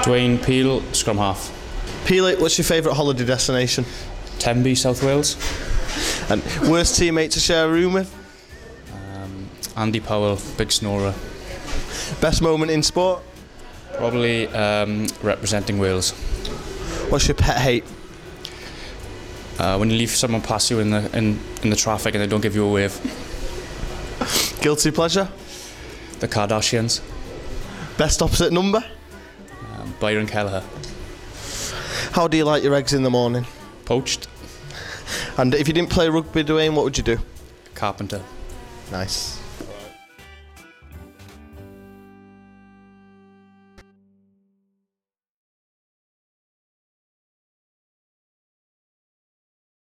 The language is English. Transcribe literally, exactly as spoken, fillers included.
Dwayne Peel, scrum half. Peel, what's your favourite holiday destination? Tenby, South Wales. And worst teammate to share a room with? Um, Andy Powell, big snorer. Best moment in sport? Probably um, representing Wales. What's your pet hate? Uh, when you leave someone past you in the in, in the traffic and they don't give you a wave. Guilty pleasure? The Kardashians. Best opposite number? Um, Byron Kelleher. How do you like your eggs in the morning? Poached. And if you didn't play rugby, Dwayne, what would you do? Carpenter. Nice.